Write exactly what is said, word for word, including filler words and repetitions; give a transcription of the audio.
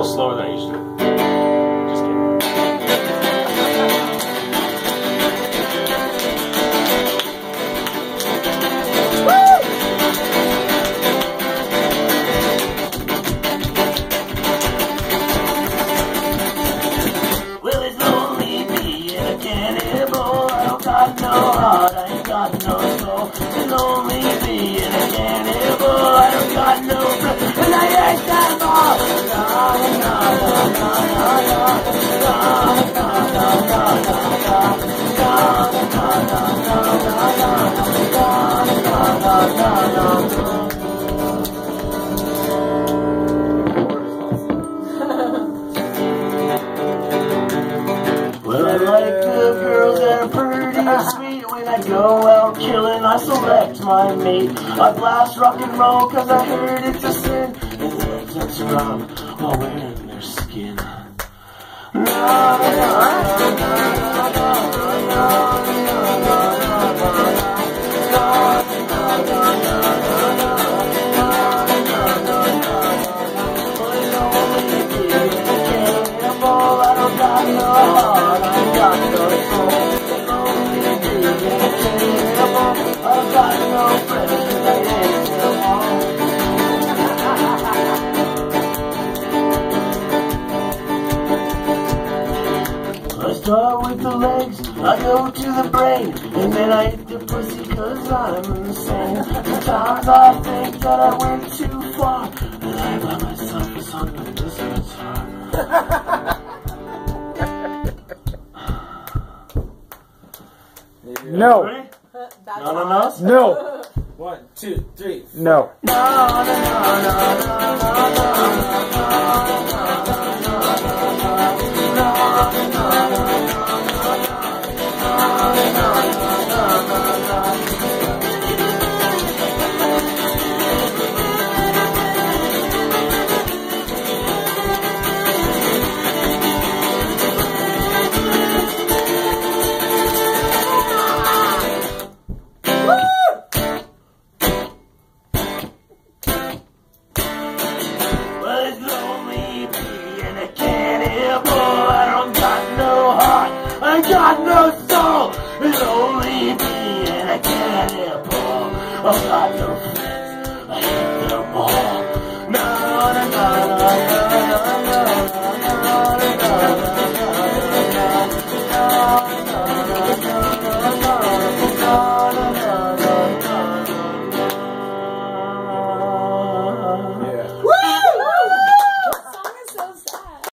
little slower than I usually do. Just kidding. Well, it's lonely being a cannibal. I don't got no heart, I ain't got no soul. It's lonely being a cannibal. I don't got no blood, and I ain't got more. Na na na na na na na na na na na na na na. Well, I like the girls that are pretty and sweet. When I go out killing, I select my mate. I blast rock and roll cause I heard it's a sin. And legs that scrub while wearing their skin. Na na na na na na na I start with the legs, I go to the brain, and then I hit the pussy cause I'm insane. Sometimes I think that I went too far, and I let myself is on the distance far. No. No, no, no. No. One, two, three. No. No, no, no, no, I got no soul, it's only me and a cannibal. I got no friends, I hate them all. No, no, no, no, no, no, no.